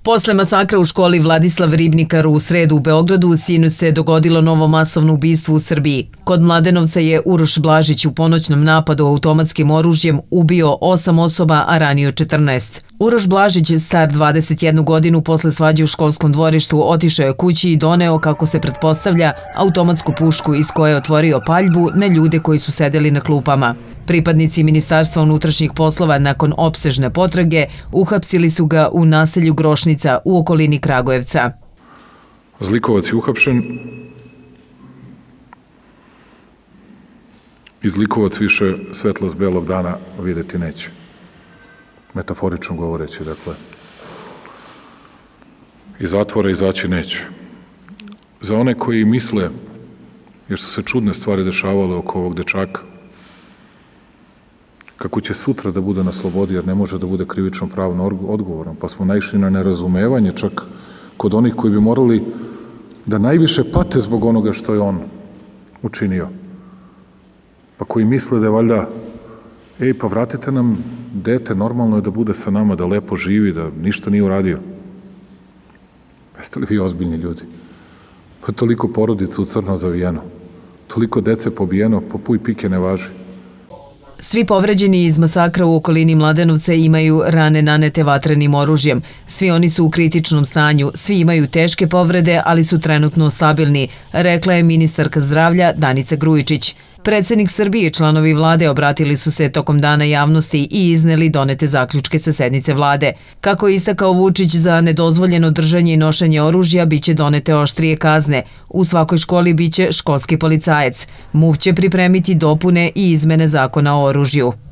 Posle masakra u školi Vladislav Ribnikar u sredu u Beogradu, sinoć se dogodilo novo masovno ubistvo u Srbiji. Kod Mladenovca je Uroš Blažić u ponoćnom napadu automatskim oružjem ubio 8 osoba, a ranio 14. Uroš Blažić, star 21 godinu, posle svađe u školskom dvorištu otišao je kući i doneo, kako se pretpostavlja, automatsku pušku iz koje je otvorio paljbu na ljude koji su sedeli na klupama. Pripadnici Ministarstva unutrašnjih poslova nakon opsežne potrage uhapsili su ga u naselju Grošnica u okolini Kragujevca. Zlikovac je uhapšen i zlikovac više svetlost belog dana videti neće. Metaforično govoreći, dakle. Iz zatvora izaći neće. Za one koji misle, jer su se čudne stvari dešavale oko ovog dečaka, kako će sutra da bude na slobodi, jer ne može da bude krivično pravno odgovoran, pa smo naišli na nerazumevanje čak kod onih koji bi morali da najviše pate zbog onoga što je on učinio. Pa koji misle da je valjda, pa vratite nam dete, normalno je da bude sa nama, da lepo živi, da ništa nije uradio. Jeste li vi ozbiljni ljudi? Pa toliko porodica u crno zavijeno, toliko dece pobijeno, po puj pike ne važi. Svi povređeni iz masakra u okolini Mladenovca imaju rane nanete vatrenim oružjem. Svi oni su u kritičnom stanju, svi imaju teške povrede, ali su trenutno stabilni, rekla je ministarka zdravlja Danica Grujičić. Predsednik Srbije i članovi vlade obratili su se tokom dana javnosti i izneli donete zaključke sa sednice vlade. Kako je istakao Vučić, za nedozvoljeno držanje i nošenje oružja biće donete oštrije kazne. U svakoj školi biće školski policajac. MUP će pripremiti dopune i izmene zakona o oružju.